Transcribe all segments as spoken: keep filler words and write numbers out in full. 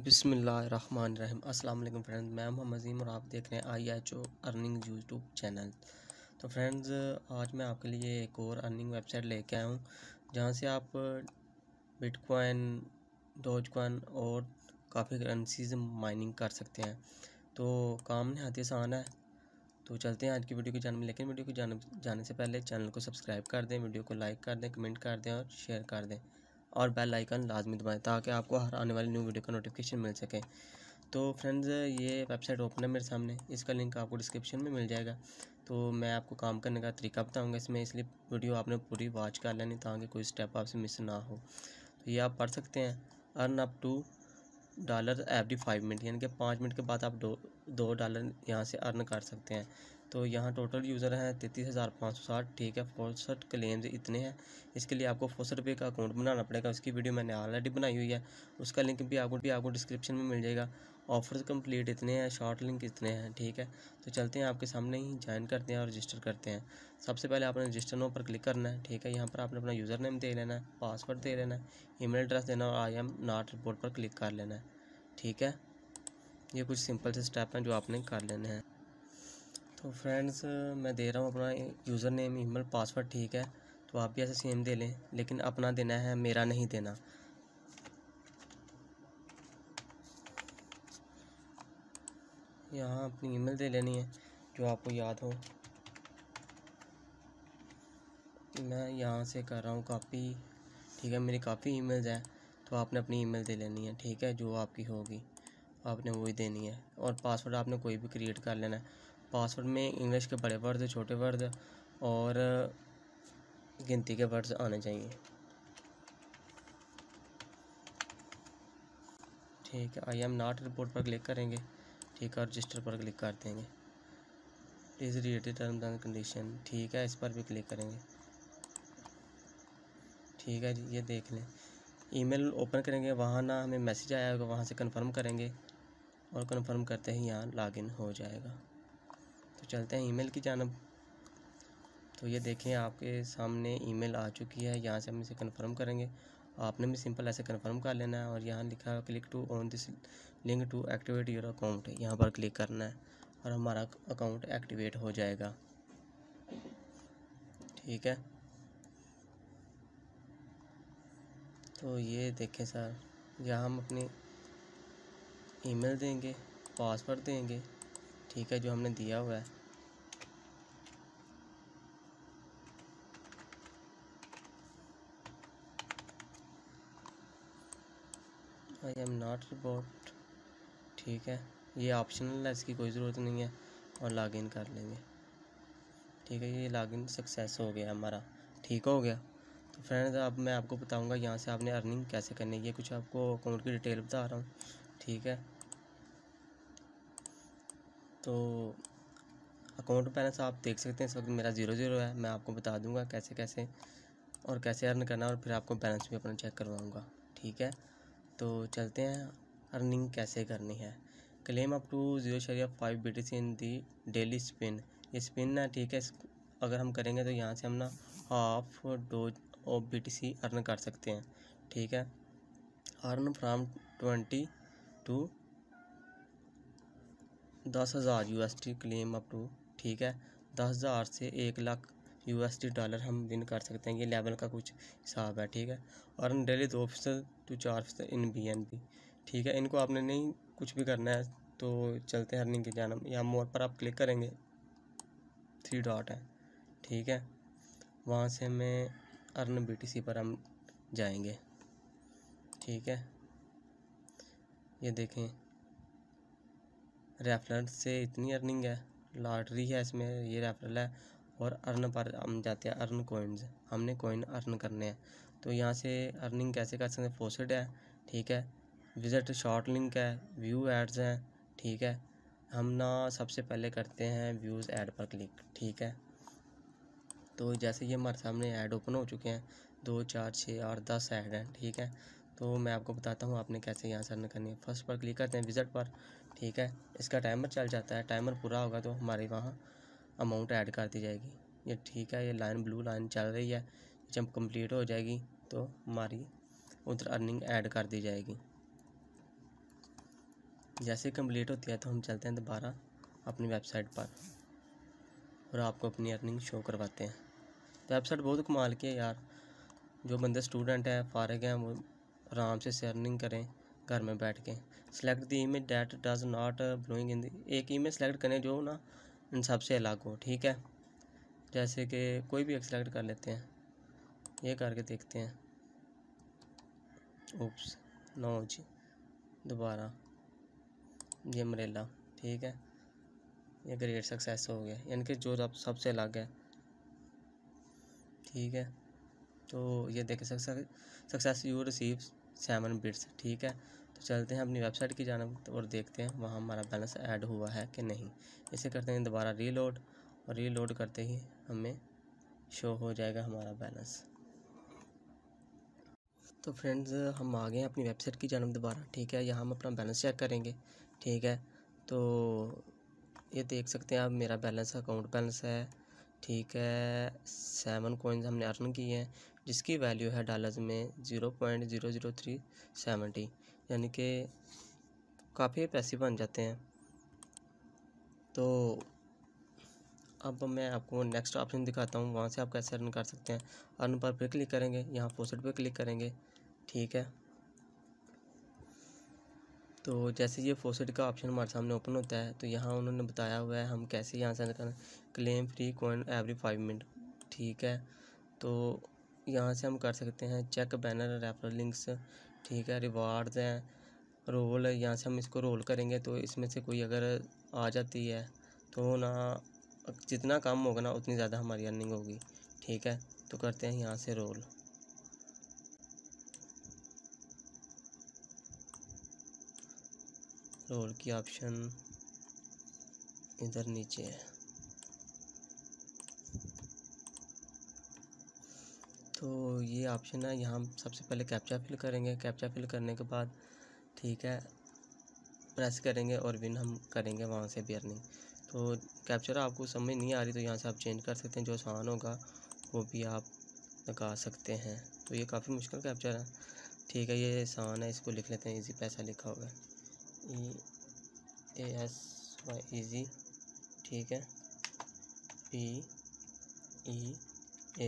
बिस्मिल्लाहिर्रहमानिर्रहीम। अस्सलाम वालेकुम फ्रेंड्स, मैं मोहम्मद अज़ीम और आप देख रहे हैं I H O earning YouTube channel. तो फ्रेंड्स, आज मैं आपके लिए एक और अर्निंग वेबसाइट लेके आया हूँ जहाँ से आप बिटकॉइन, डोजकॉइन और काफ़ी करेंसीज माइनिंग कर सकते हैं। तो काम नहायत आसान है। तो चलते हैं आज की वीडियो की जानब। लेकिन वीडियो को जाने जाने से पहले चैनल को सब्सक्राइब कर दें, वीडियो को लाइक कर दें, कमेंट कर दें और शेयर कर दें और बेल आइकन लाजमी दबाएं ताकि आपको हर आने वाली न्यू वीडियो का नोटिफिकेशन मिल सके। तो फ्रेंड्स, ये वेबसाइट ओपन है मेरे सामने, इसका लिंक आपको डिस्क्रिप्शन में मिल जाएगा। तो मैं आपको काम करने का तरीका बताऊंगा इसमें, इसलिए वीडियो आपने पूरी वॉच कर लेनी ताकि कोई स्टेप आपसे मिस ना हो। तो ये आप पढ़ सकते हैं, earn up to dollar every five minute, यानी कि पाँच मिनट के बाद आप दो दो डॉलर यहाँ से अर्न कर सकते हैं। तो यहाँ टोटल यूज़र हैं तैंतीस हज़ार पाँच सौ साठ, ठीक है। फोरसठ क्लेम्स इतने हैं। इसके लिए आपको फोरसठ रुपये का अकाउंट बनाना पड़ेगा। उसकी वीडियो मैंने ऑलरेडी बनाई हुई है, उसका लिंक भी आपको भी आपको डिस्क्रिप्शन में मिल जाएगा। ऑफर्स कंप्लीट इतने हैं, शॉर्ट लिंक इतने हैं, ठीक है। तो चलते हैं आपके सामने ही ज्वाइन करते हैं और रजिस्टर करते हैं। सबसे पहले आपने रजिस्टर नो पर क्लिक करना है, ठीक है। यहाँ पर आपने अपना यूज़र नेम दे लेना है, पासवर्ड दे लेना है, ईमेल एड्रेस देना और आई एम नॉट रिपोर्ट पर क्लिक कर लेना है, ठीक है। ये कुछ सिंपल से स्टेप हैं जो आपने कर लेने हैं। तो फ्रेंड्स, मैं दे रहा हूँ अपना यूज़र नेम, ईमेल, पासवर्ड, ठीक है। तो आप भी ऐसे सेम दे लें, लेकिन अपना देना है, मेरा नहीं देना। यहाँ अपनी ईमेल दे लेनी है जो आपको याद हो। मैं यहाँ से कर रहा हूँ कॉपी, ठीक है। मेरी काफ़ी ईमेल्स हैं, तो आपने अपनी ईमेल दे लेनी है, ठीक है। जो आपकी होगी आपने वही देनी है। और पासवर्ड आपने कोई भी क्रिएट कर लेना है। पासवर्ड में इंग्लिश के बड़े वर्ड, छोटे वर्ड और गिनती के वर्ड्स आने चाहिए, ठीक है। आई एम नॉट रिपोर्ट पर क्लिक करेंगे, ठीक है, और रजिस्टर पर क्लिक कर देंगे। Please read the terms and condition, ठीक है, इस पर भी क्लिक करेंगे, ठीक है जी। ये देख लें, ईमेल ओपन करेंगे, वहाँ ना हमें मैसेज आया होगा, वहाँ से कंफर्म करेंगे और कंफर्म करते ही यहाँ लॉगिन हो जाएगा। तो चलते हैं ईमेल की जानब। तो ये देखें, आपके सामने ईमेल आ चुकी है। यहाँ से हम इसे कंफर्म करेंगे। आपने भी सिंपल ऐसे कंफर्म कर लेना है और यहाँ लिखा है click to on this link to activate your account, यहाँ पर क्लिक करना है और हमारा अकाउंट एक्टिवेट हो जाएगा, ठीक है। तो ये देखें सर, यहाँ हम अपनी ईमेल देंगे, पासवर्ड देंगे, ठीक है, जो हमने दिया हुआ है। आई एम नॉट रिपोर्ट, ठीक है। ये ऑप्शनल है, इसकी कोई ज़रूरत नहीं है। और लॉगिन कर लेंगे, ठीक है। ये लॉगिन सक्सेस हो गया हमारा, ठीक हो गया। तो फ्रेंड्स, अब मैं आपको बताऊंगा यहाँ से आपने अर्निंग कैसे करनी है। ये कुछ आपको अकाउंट की डिटेल बता रहा हूँ, ठीक है। तो अकाउंट बैलेंस आप देख सकते हैं, इस वक्त मेरा ज़ीरो ज़ीरो है। मैं आपको बता दूंगा कैसे कैसे और कैसे अर्न करना, और फिर आपको बैलेंस भी अपना चेक करवाऊँगा, ठीक है। तो चलते हैं अर्निंग कैसे करनी है। क्लेम अप टू जीरो शरिया five B T C in the daily spin, ये स्पिन है, ठीक है। अगर हम करेंगे तो यहाँ से हम ना half dose of B T C earn कर सकते हैं, ठीक है। अर्न फ्राम ट्वेंटी टू दस हज़ार U S T claim up to, ठीक है। दस हज़ार से एक lakh U S T dollar हम विन कर सकते हैं। ये लेवल का कुछ हिसाब है, ठीक है। अर्न डेली दो फीसद टू चार फीसद इन बी एन बी, ठीक है। इनको आपने नहीं कुछ भी करना है। तो चलते हैं अर्निंग की जानब। यहाँ मोर पर आप क्लिक करेंगे, थ्री डॉट है, ठीक है। वहाँ से हमें अर्न बी टी सी पर हम जाएंगे, ठीक है। ये देखें, रेफरल से इतनी अर्निंग है, लॉटरी है इसमें, ये रेफरल है। और अर्न पर हम जाते हैं, अर्न कोइंस, हमने कोइन अर्न करने हैं। तो यहाँ से अर्निंग कैसे कर सकते हैं, फोसेड है, ठीक है। विजिट शॉर्ट लिंक है, व्यू एड्स हैं, ठीक है। हम ना सबसे पहले करते हैं व्यूज़ ऐड पर क्लिक, ठीक है। तो जैसे ये हमारे सामने ऐड ओपन हो चुके हैं, दो चार छः आठ दस ऐड हैं, ठीक है। तो मैं आपको बताता हूँ आपने कैसे यहाँ से अर्न करनी है। फर्स्ट पर क्लिक करते हैं विजिट पर, ठीक है। इसका टाइमर चल जाता है, टाइमर पूरा होगा तो हमारे वहाँ अमाउंट ऐड कर दी जाएगी, ये ठीक है। ये लाइन ब्लू लाइन चल रही है, जब कंप्लीट हो जाएगी तो हमारी उधर अर्निंग ऐड कर दी जाएगी। जैसे कंप्लीट होती है तो हम चलते हैं दोबारा अपनी वेबसाइट पर और आपको अपनी अर्निंग शो करवाते हैं। वेबसाइट बहुत कमाल की है यार, जो बंदे स्टूडेंट हैं, फारिग हैं, वो आराम से अर्निंग करें घर में बैठ के। Select the image that does not belong in the, एक इमेज सेलेक्ट करें जो ना इन सबसे अलग हो, ठीक है। जैसे कि कोई भी एक सेलेक्ट कर लेते हैं, ये करके देखते हैं। ओप्स, नो जी, दोबारा ये अम्ब्रेला, ठीक है, ये ग्रेट सक्सेस हो गया, यानी कि जो अब सबसे अलग है, ठीक है। तो ये देखें success success you receive seven bits, ठीक है। तो चलते हैं अपनी वेबसाइट की जानब और देखते हैं वहाँ हमारा बैलेंस ऐड हुआ है कि नहीं। इसे करते हैं दोबारा रीलोड, और रीलोड करते ही हमें शो हो जाएगा हमारा बैलेंस। तो फ्रेंड्स हम आ गए हैं अपनी वेबसाइट की जानब दोबारा, ठीक है। यहाँ हम अपना बैलेंस चेक करेंगे, ठीक है। तो ये देख सकते हैं आप, मेरा बैलेंस अकाउंट बैलेंस है, ठीक है। सेवन कॉइन्स हमने अर्न किए हैं, जिसकी वैल्यू है डॉलर्स में zero point zero zero three seventy, यानी कि काफ़ी पैसे बन जाते हैं। तो अब मैं आपको नेक्स्ट ऑप्शन दिखाता हूँ, वहाँ से आप कैसे अर्न कर सकते हैं। अर्न पर फिर क्लिक करेंगे, यहाँ फॉसेट पे क्लिक करेंगे, ठीक है। तो जैसे ये फॉसेट का ऑप्शन हमारे सामने ओपन होता है, तो यहाँ उन्होंने बताया हुआ है हम कैसे यहाँ से करें। Claim free coin every five minute, ठीक है। तो यहाँ से हम कर सकते हैं चेक बैनर रेफरल लिंक्स, ठीक है। रिवार्ड्स हैं, रोल है, यहाँ से हम इसको रोल करेंगे तो इसमें से कोई अगर आ जाती है तो ना, जितना कम होगा ना उतनी ज़्यादा हमारी अर्निंग होगी, ठीक है। तो करते हैं यहाँ से रोल, रोल की ऑप्शन इधर नीचे है। तो ये ऑप्शन है, यहाँ हम सबसे पहले कैप्चा फिल करेंगे। कैप्चा फिल करने के बाद, ठीक है, प्रेस करेंगे और विन हम करेंगे वहाँ से भी अर्निंग। तो कैप्चर आपको समझ नहीं आ रही तो यहाँ से आप चेंज कर सकते हैं, जो आसान होगा वो भी आप लगा सकते हैं। तो ये काफ़ी मुश्किल कैप्चर है, ठीक है, ये आसान है, इसको लिख लेते हैं। इजी पैसा लिखा होगा, E A S Y easy, ठीक है, P E A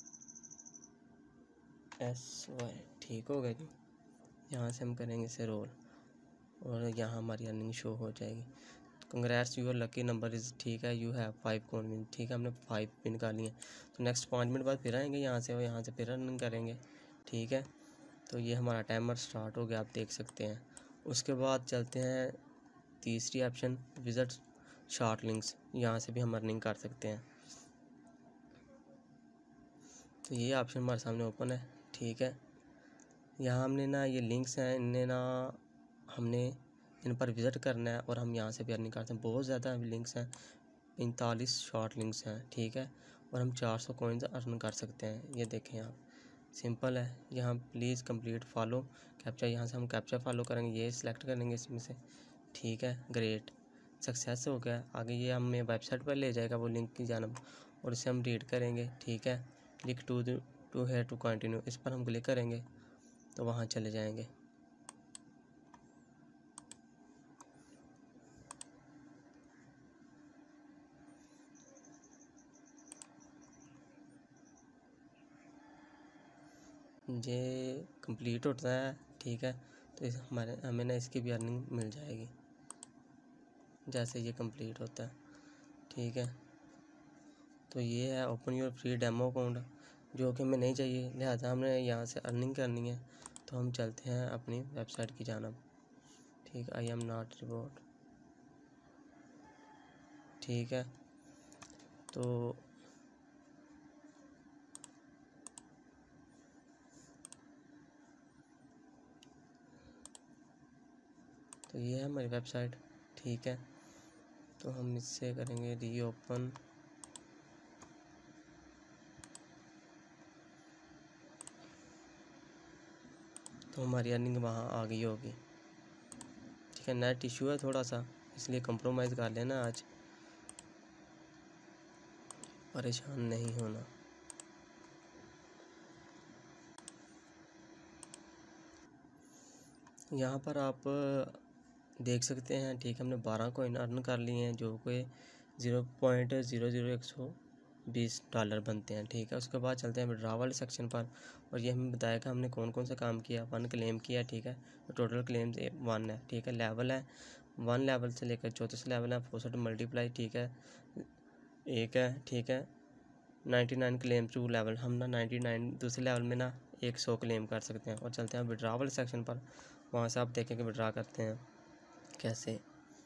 S Y, ठीक हो गया जी। यहाँ से हम करेंगे इसे रोल और यहाँ हमारी अर्निंग शो हो जाएगी। Congrats your lucky number is, ठीक है, you have five coin win, ठीक है, हमने फाइव पिन कर लिए। तो नेक्स्ट पाँच मिनट बाद फिर आएंगे यहाँ से और यहाँ से फिर अर्निंग करेंगे, ठीक है। तो ये हमारा टाइमर स्टार्ट हो गया, आप देख सकते हैं। उसके बाद चलते हैं तीसरी ऑप्शन, विजिट शॉर्ट लिंक्स, यहाँ से भी हम अर्निंग कर सकते हैं। तो ये ऑप्शन हमारे सामने ओपन है, ठीक है। यहाँ हमने ना, ये लिंक्स हैं, इन्हें ना हमने इन पर विज़िट करना है और हम यहाँ से भी अर्निंग करते हैं। बहुत ज़्यादा लिंक्स हैं, पैंतालीस शॉर्ट लिंक्स हैं, ठीक है, और हम चार सौ कॉइन्स अर्न कर सकते हैं। ये देखें आप, सिंपल है। यहाँ प्लीज़ कंप्लीट फॉलो कैप्चा, यहाँ से हम कैप्चा फॉलो करेंगे, ये सिलेक्ट करेंगे इसमें से, ठीक है। ग्रेट, सक्सेस हो गया। आगे ये हमें वेबसाइट पर ले जाएगा वो लिंक की जानब, और इसे हम रीड करेंगे, ठीक है। क्लिक टू टू है टू कंटिन्यू, इस पर हम क्लिक करेंगे तो वहाँ चले जाएंगे। ये कंप्लीट होता है, ठीक है। तो इस हमारे हमें ना इसकी भी अर्निंग मिल जाएगी जैसे ये कंप्लीट होता है, ठीक है। तो ये है open your free demo account, जो कि हमें नहीं चाहिए, लिहाजा हमने यहाँ से अर्निंग करनी है। तो हम चलते हैं अपनी वेबसाइट की जानब, ठीक, आई एम नॉट रिवॉर्ड, ठीक है। तो तो ये है हमारी वेबसाइट, ठीक है। तो हम इससे करेंगे री ओपन, तो हमारी अर्निंग वहाँ आ गई होगी, ठीक है। नेट इशू है थोड़ा सा, इसलिए कंप्रोमाइज़ कर लेना, आज परेशान नहीं होना। यहाँ पर आप देख सकते हैं, ठीक है, हमने बारह कॉइन अर्न कर लिए हैं जो कि ज़ीरो पॉइंट ज़ीरो ज़ीरो एक सौ बीस डॉलर बनते हैं। ठीक है, उसके बाद चलते हैं विड्रॉ वाले सेक्शन पर, और ये हमें बताएगा हमने कौन कौन सा काम किया। वन क्लेम किया, ठीक है, तो टोटल क्लेम्स वन है। ठीक है, लेवल है वन लेवल से लेकर चौंतीस लेवल है। फोसठ मल्टीप्लाई, ठीक है, एक है। ठीक है, ninety nine claim to level, हम ना नाइन्टी नाइन दूसरे लेवल में ना एक सौ क्लेम कर सकते हैं। और चलते हैं विड्रॉ वाले सेक्शन पर, वहाँ से आप देखेंगे विड्रॉ करते हैं कैसे।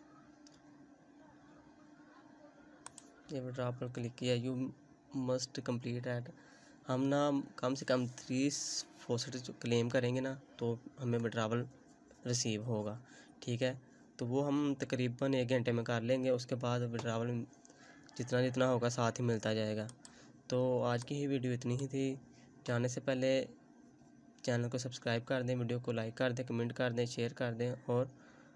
ये विड्रॉ पर क्लिक किया, यू मस्ट कंप्लीट एट, हम ना कम से कम तीस फोसठ क्लेम करेंगे ना तो हमें विड्रावल रिसीव होगा। ठीक है, तो वो हम तकरीबन एक घंटे में कर लेंगे। उसके बाद विड्रावल जितना जितना होगा साथ ही मिलता जाएगा। तो आज की ही वीडियो इतनी ही थी। जाने से पहले चैनल को सब्सक्राइब कर दें, वीडियो को लाइक कर दें, कमेंट कर दें, शेयर कर दें और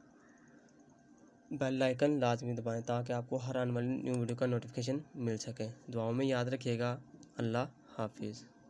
बेल आइकन लाजमी दबाएं ताकि आपको हर आने वाली न्यू वीडियो का नोटिफिकेशन मिल सके। दुआओं में याद रखिएगा। अल्लाह हाफिज़।